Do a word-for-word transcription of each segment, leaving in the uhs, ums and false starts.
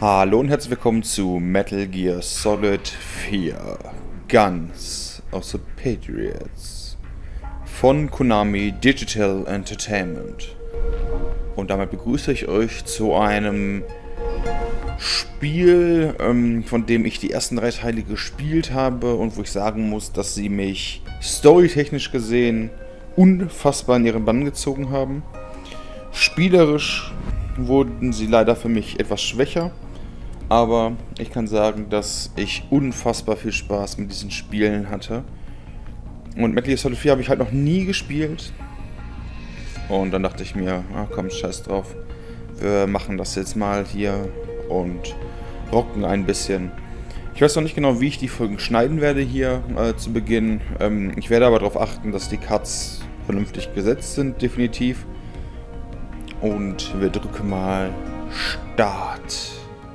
Hallo und herzlich willkommen zu Metal Gear Solid vier Guns of the Patriots von Konami Digital Entertainment. Und damit begrüße ich euch zu einem Spiel, ähm, von dem ich die ersten drei Teile gespielt habe und wo ich sagen muss, dass sie mich storytechnisch gesehen unfassbar in ihren Bann gezogen haben. Spielerisch wurden sie leider für mich etwas schwächer, aber ich kann sagen, dass ich unfassbar viel Spaß mit diesen Spielen hatte. Und Metal Gear Solid vier habe ich halt noch nie gespielt. Und dann dachte ich mir, ah komm, scheiß drauf. Wir machen das jetzt mal hier und rocken ein bisschen. Ich weiß noch nicht genau, wie ich die Folgen schneiden werde hier äh, zu Beginn. Ähm, ich werde aber darauf achten, dass die Cuts vernünftig gesetzt sind, definitiv. Und wir drücken mal Start.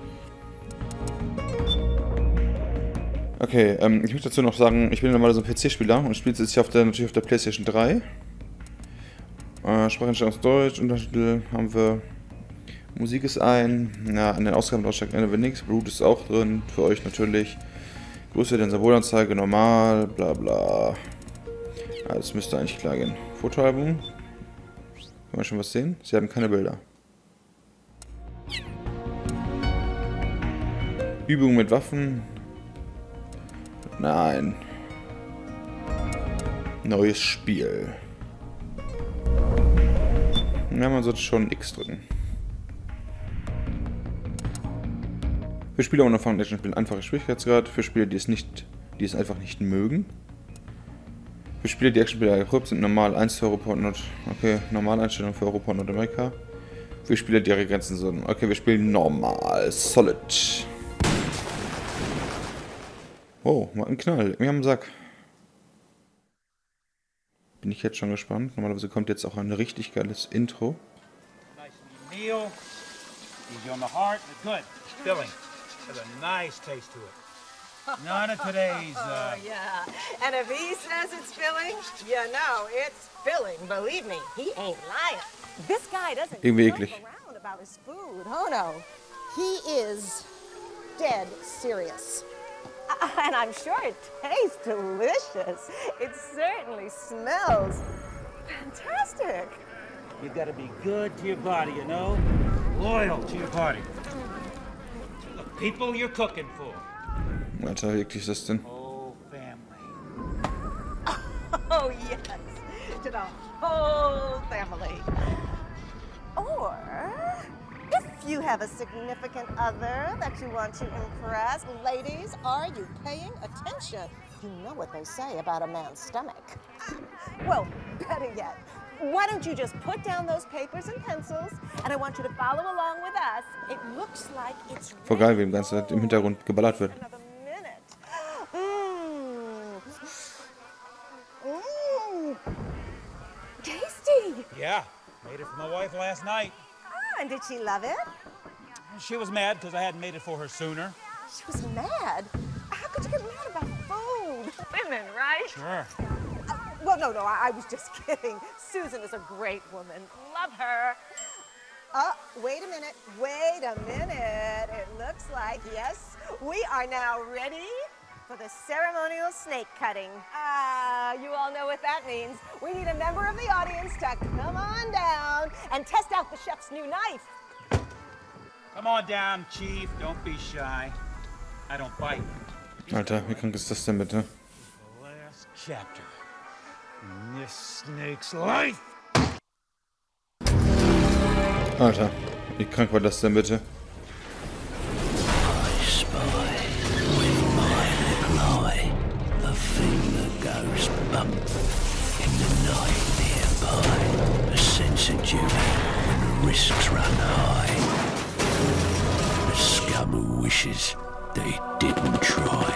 Okay, ähm, ich möchte dazu noch sagen, ich bin normalerweise ein P C-Spieler und spiele jetzt hier auf der, natürlich auf der PlayStation drei. Äh, Spracheinstellung aus Deutsch, Untertitel haben wir. Musik ist ein. Ja, an den Ausgaben aussteigt ändern wir nichts. Blut ist auch drin, für euch natürlich. Größe der Symbolanzeige, normal, bla bla. Ja, das müsste eigentlich klar gehen. Fotoalbum. Kann man schon was sehen? Sie haben keine Bilder. Übung mit Waffen. Nein. Neues Spiel. Ja, man sollte schon X drücken. Für Spieler ohne Erfahrung in Actionspielen einfacher Schwierigkeitsgrad. Für Spieler, die es nicht, die es einfach nicht mögen. Für Spieler, die Actionspiele erprobt sind, normal eins für Europa und Nord. Okay, Normaleinstellung für Europa und Nordamerika. Für Spieler, die ihre Grenzen sind. Okay, wir spielen normal. Solid. Oh, mal ein Knall. Mir am Sack. Bin ich jetzt schon gespannt. Normalerweise kommt jetzt auch ein richtig geiles Intro. Nice meal. Easy on the heart, but good. Filling. Has a nice taste to it. None of today's, uh... Oh, yeah. And if he says it's filling, you know it's filling. Believe me, he ain't lying. This guy doesn't Irgendwie joke eklig. around about his food. Oh, no. He is dead serious. Uh, and I'm sure it tastes delicious. It certainly smells fantastic. You gotta be good to your body, you know? Loyal to your body. The people you're cooking for. Alter, wie eklig ist das denn? Whole family. Oh, yes. To the whole family. Or if you have a significant other that you want to impress, ladies, are you paying attention? You know what they say about a man's stomach. Well, better yet, why don't you just put down those papers and pencils, and I want you to follow along with us. It looks like it's Voll geil, wie im ganzen im Hintergrund geballert wird. Another minute. Mmm. Mmm. Tasty. Yeah, made it for my wife last night. Ah, and did she love it? She was mad because I hadn't made it for her sooner. She was mad. How could you get mad about food? Women, right? Sure. Uh, well, no, no, I, I was just kidding. Susan is a great woman. Love her. Oh, wait a minute. Wait a minute. It looks like, yes, we are now ready for the ceremonial snake cutting. Ah, you all know what that means. We need a member of the audience to come on down and test out the chef's new knife. Come on down, Chief. Don't be shy. I don't bite. Alter, wie krank ist das denn bitte? The last chapter in this snake's life. Alter, wie krank war das denn bitte? I spy with my little eye a thing that goes bump in the night nearby. A sense of duty when the risks run high. The scum who wishes they didn't try.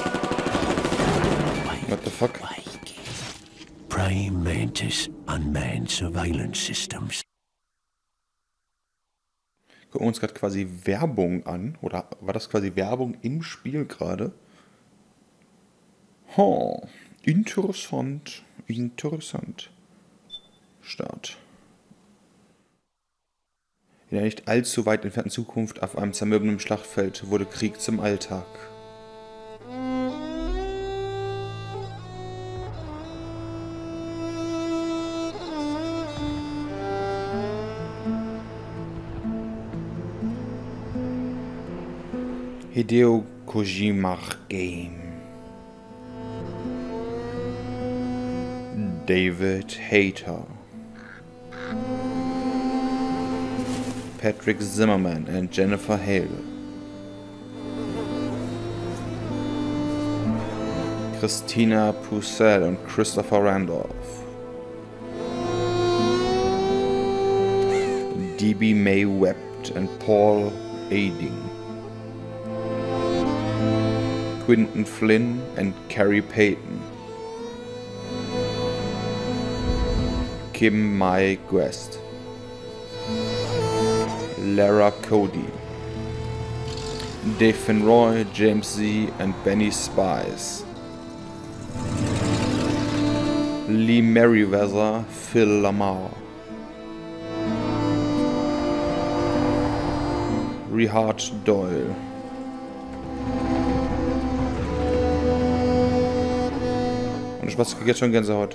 What the fuck? Praying mantis, unmanned surveillance systems. Gucken wir uns gerade quasi Werbung an. Oder war das quasi Werbung im Spiel gerade? Oh, interessant. Interessant. Start. In der nicht allzu weit entfernten Zukunft auf einem zermürbenden Schlachtfeld wurde Krieg zum Alltag. Hideo Kojima Game. David Hayter. Patrick Zimmerman and Jennifer Hale. Christina Pucel und Christopher Randolph. D B May Webb and Paul Ading. Quinton Flynn and Carrie Payton. Kim Mai Guest. Lara Cody. Dave Finroy, James Z and Benny Spies. Lee Merriweather, Phil Lamar. Richard Doyle. Und ich kriege jetzt schon Gänsehaut.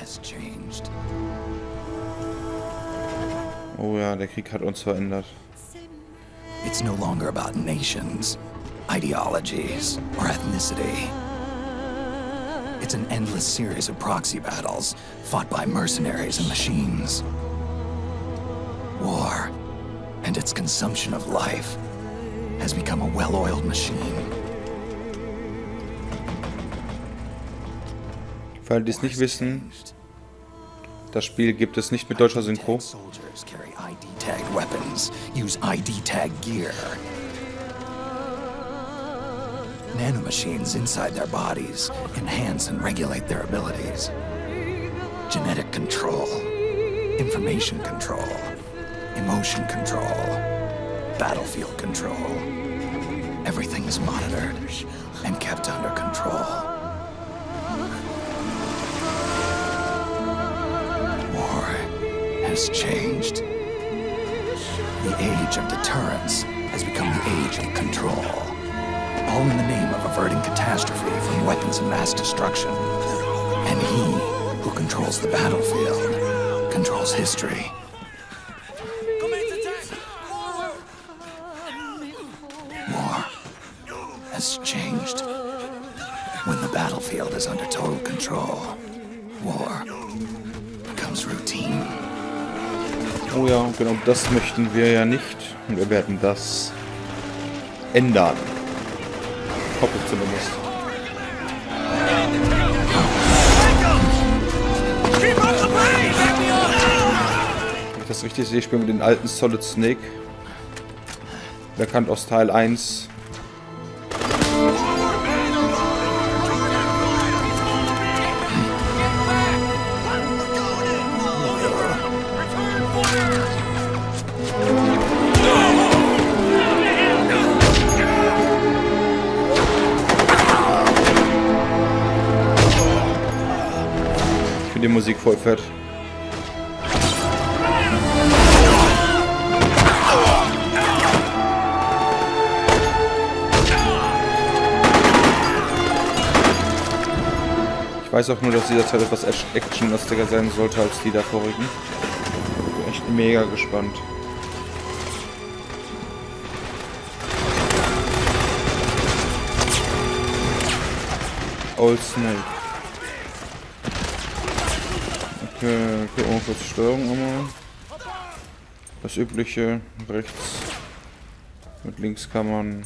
Oh ja, der Krieg hat uns verändert. It's no longer about nations, ideologies, or ethnicity. It's an endless series of proxy battles fought by mercenaries and machines. War and its consumption of life has become a well-oiled machine. Für alle, die es nicht wissen, das Spiel gibt es nicht mit deutscher Synchro. Soldiers carry I D-tagged weapons, use I D-tagged gear. Nanomachines inside their bodies enhance and regulate their abilities. Genetic control, information control, emotion control, battlefield control. Everything is monitored and kept under control. War has changed. The age of deterrence has become the age of control. All in the name of averting catastrophe from weapons of mass destruction. And he who controls the battlefield controls history. War has changed. When the battlefield is under total control, war becomes routine. Oh ja, genau das möchten wir ja nicht. Und wir werden das ändern. Hoffe ich zumindest. Wenn ich das richtig sehe, spielen wir den alten Solid Snake. Bekannt aus Teil eins. Die Musik voll fett. Ich weiß auch nur, dass dieser Teil etwas actionlastiger sein sollte als die da vorigen. Ich bin echt mega gespannt. Old Snake. Okay, gucken wir kurz die Steuerung einmal. Das übliche, rechts. Mit links kann man.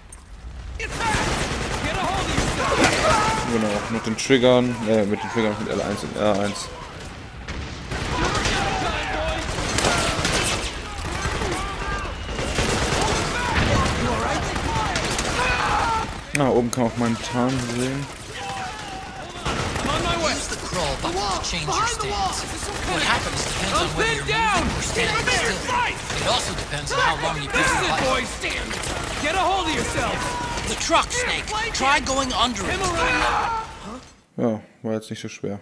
Genau, mit den Triggern, äh, mit den Triggern mit L eins und R eins. Na, oben kann man auch meinen Tarn sehen. Crawl button to change your stance. What happens depends on whether you're moving or standing still. It also depends on how long you press the button. Boys, stand! Get a hold of yourself! The truck, Snake. Try going under it. Ja, war jetzt nicht so schwer.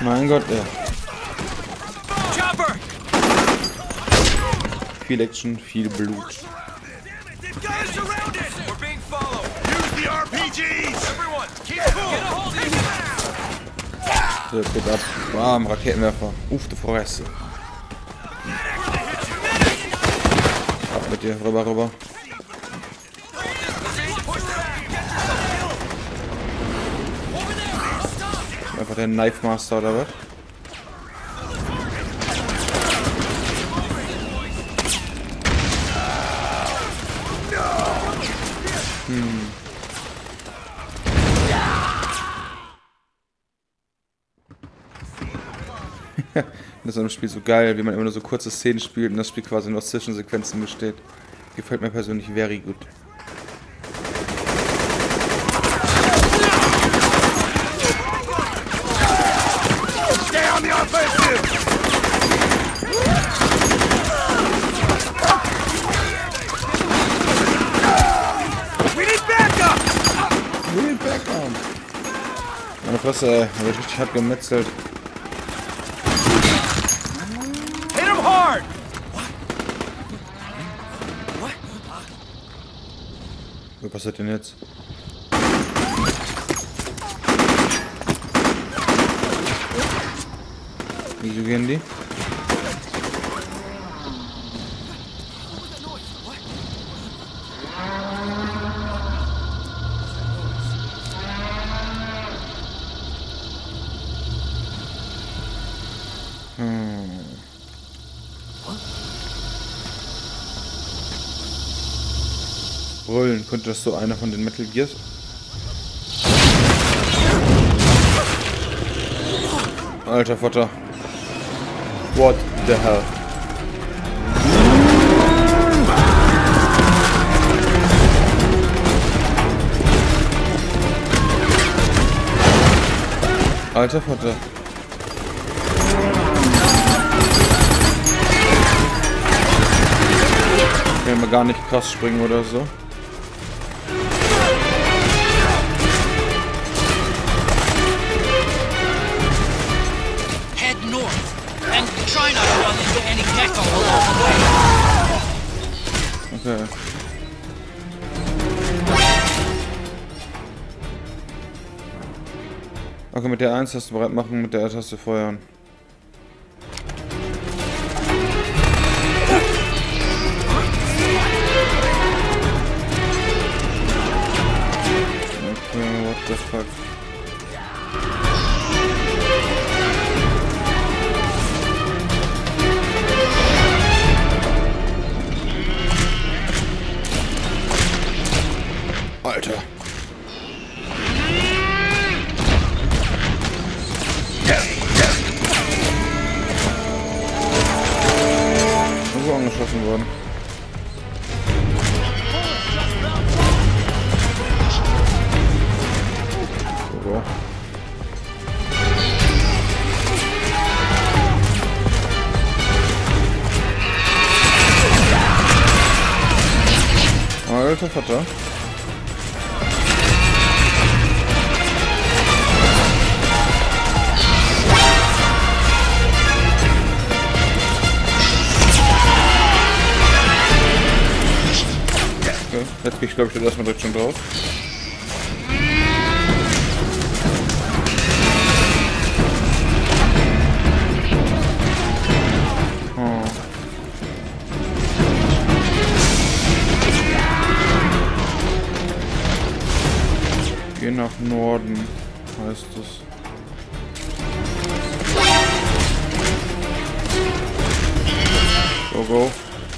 Mein Gott, ja. Viel Action, viel Blut. So, geht ab. Bam, Raketenwerfer. Uff, du Fresse. Ab mit dir, rüber, rüber. Einfach der Knife Master oder was? Hm. Das ist im Spiel so geil, wie man immer nur so kurze Szenen spielt und das Spiel quasi nur aus Zwischensequenzen besteht. Gefällt mir persönlich very gut. Meine Fresse, ey, hab ich richtig hart gemetzelt. Hit him hard! Was passiert denn jetzt? Wieso gehen die? Hm. Brüllen, könnte das so einer von den Metal Gears? Alter Vater. What the hell? Alter Vater. Ich will mal gar nicht krass springen oder so. Head north and try not to run into any gecko along the way. Okay. Okay, mit der eins-Taste bereit machen, mit der R-Taste feuern. Okay, what the fuck. Alter. So angeschossen worden. So. Alter Vater. Jetzt gehe ich, glaube ich, erstmal direkt schon drauf. Oh. Geh nach Norden, heißt es. Go, go.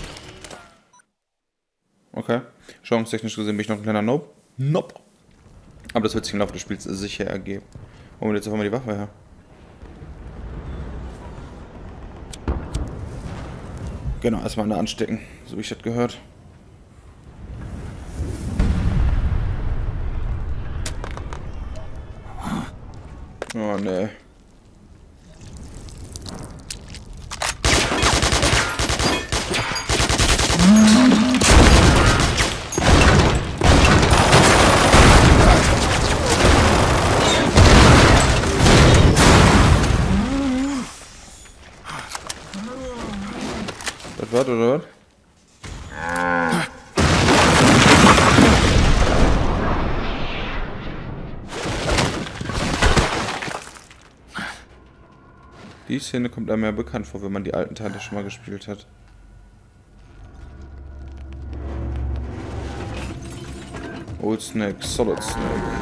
Okay. Chance-technisch gesehen bin ich noch ein kleiner Nope. Nope. Aber das wird sich im Laufe des Spiels sicher ergeben. Holen wir jetzt einfach mal die Waffe her. Genau, erstmal eine anstecken, so wie ich das gehört. Oh ne. was, oder was? Die Szene kommt einem ja bekannt vor, wenn man die alten Teile schon mal gespielt hat. Old Snake, Solid Snake.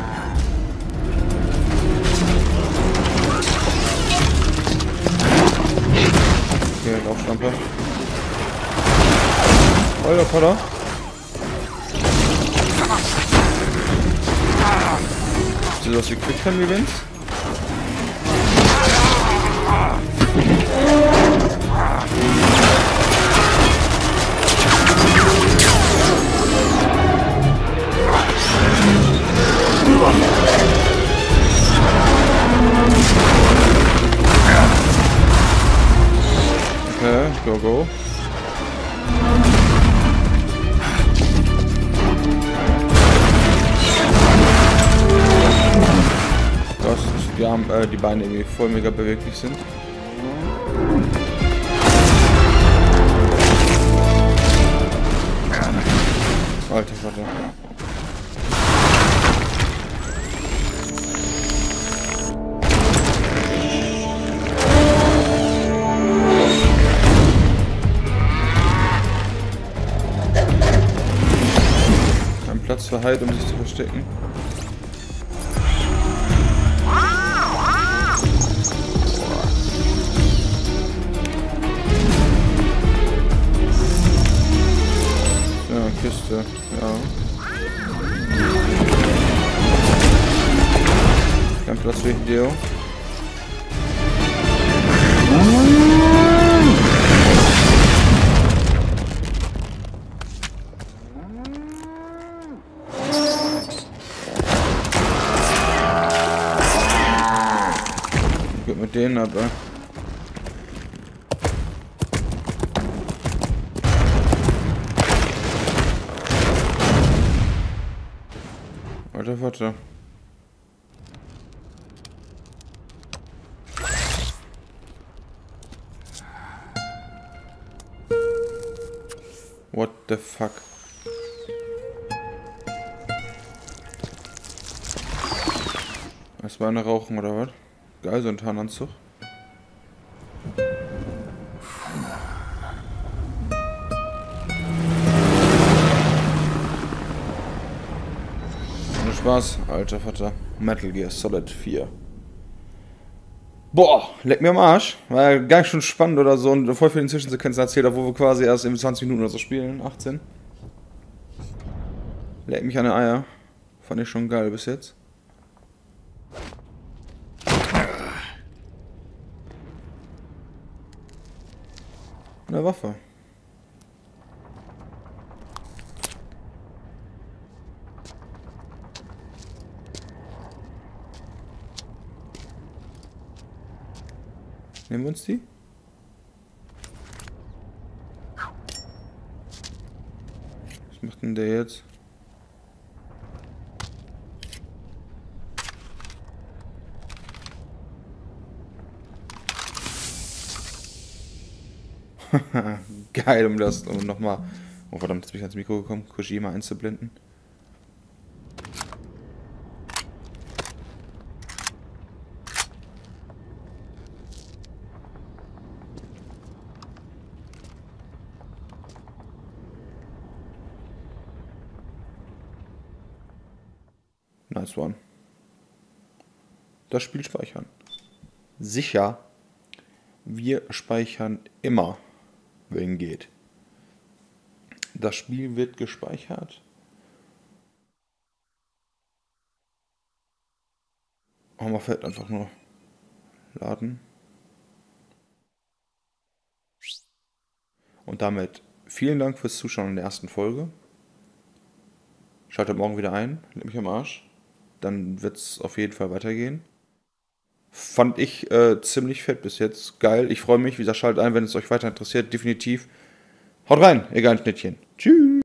Okay, Laufschlampe. Alter Vater. Sieht aus wie Quicktime Events? Okay, go, go. Dass die, Arme, äh, die Beine irgendwie voll mega beweglich sind. Alter Vater. Ein Platz für Hyde, um sich zu verstecken. Kiste, ja. Kein Platz für Hideo. Geht mit denen ab, ey. Alter, warte. What the fuck? Das war eine Rauchen oder was? Geil, so ein Tarnanzug. Spaß, alter Vater. Metal Gear Solid vier. Boah, leck mir am Arsch. War ja gar nicht schon spannend oder so und voll viele Zwischensequenzen erzählt, wo wir quasi erst in zwanzig Minuten oder so spielen. achtzehn. Leck mich an die Eier. Fand ich schon geil bis jetzt. Eine Waffe. Nehmen wir uns die? Was macht denn der jetzt? Geil, um das, um nochmal... Oh verdammt, jetzt bin ich ans Mikro gekommen, Kojima einzublenden. Nice one. Das Spiel speichern. Sicher. Wir speichern immer, wenn geht. Das Spiel wird gespeichert. Oh, man fällt einfach nur laden. Und damit vielen Dank fürs Zuschauen in der ersten Folge. Schaltet morgen wieder ein, leck mich am Arsch. Dann wird es auf jeden Fall weitergehen. Fand ich äh, ziemlich fett bis jetzt. Geil. Ich freue mich. Wie gesagt, schaltet ein, wenn es euch weiter interessiert. Definitiv. Haut rein, ihr geilen Schnittchen. Tschüss.